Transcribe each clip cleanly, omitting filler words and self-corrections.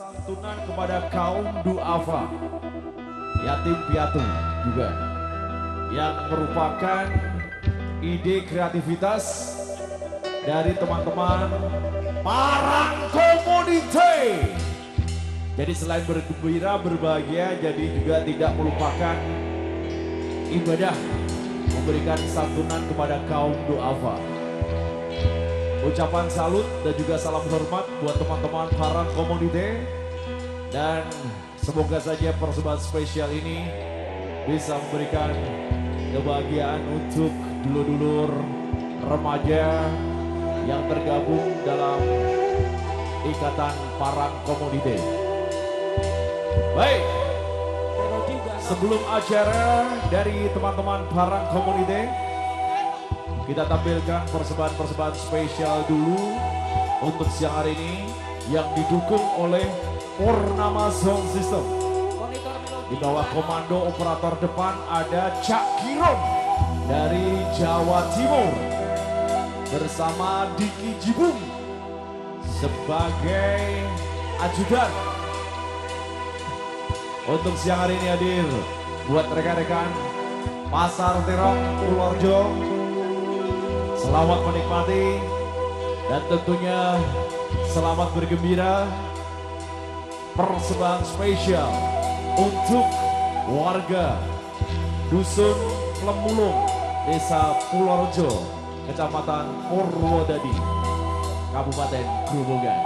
santunan kepada kaum duafa, yatim piatu juga, yang merupakan ide kreativitas dari teman-teman Parang Community. Jadi selain bergembira, berbahagia, jadi juga tidak melupakan ibadah, memberikan santunan kepada kaum duafa. Ucapan salut dan juga salam hormat buat teman-teman Parang Community, dan semoga saja persembahan spesial ini bisa memberikan kebahagiaan untuk dulur-dulur remaja yang tergabung dalam Ikatan Parang Community. Baik, sebelum acara dari teman-teman Parang Community, kita tampilkan persembahan-persembahan spesial dulu untuk siang hari ini yang didukung oleh Purnama Sound System. Di bawah komando operator depan ada Cak Kiron dari Jawa Timur bersama Diki Jibung sebagai ajudan. Untuk siang hari ini hadir buat rekan-rekan Pasar Terong Purworejo, selamat menikmati dan tentunya selamat bergembira. Persembahan spesial untuk warga Dusun Lemulung, Desa Purworejo, Kecamatan Purwodadi, Kabupaten Grobogan.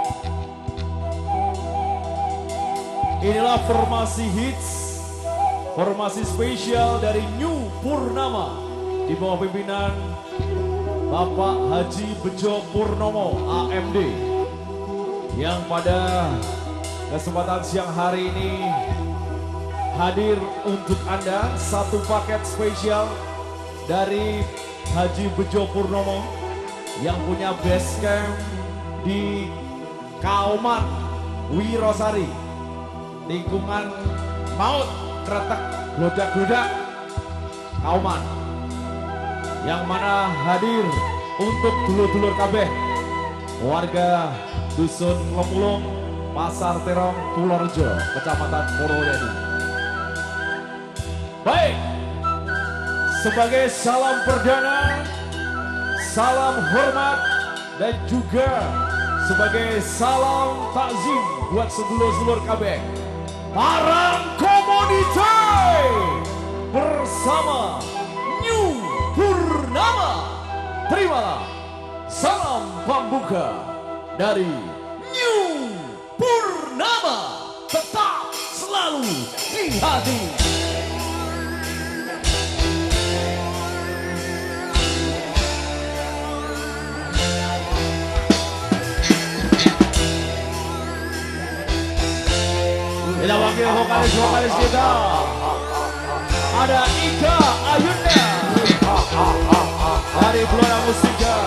Inilah formasi hits, formasi spesial dari New Purnama di bawah pimpinan Bapak Haji Bejo Purnomo AMD, yang pada kesempatan siang hari ini hadir untuk Anda satu paket spesial dari Haji Bejo Purnomo yang punya base camp di Kauman Wirosari, lingkungan maut kretek glodak-glodak Kauman, yang mana hadir untuk dulur-dulur kabeh warga Dusun Lemulung, Pasar Terong, Purworejo, Kecamatan Purwodadi. Baik, sebagai salam perdana, salam hormat, dan juga sebagai salam takzim buat sedulur-sedulur kabeh Parang Community bersama New Purnama. Terimalah salam pembuka dari New Purnama, tetap selalu di hati. Kita wakil vokalis kita, ada Ika Ayunda dari Blora Musika.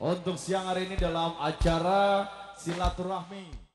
untuk siang hari ini dalam acara silaturahmi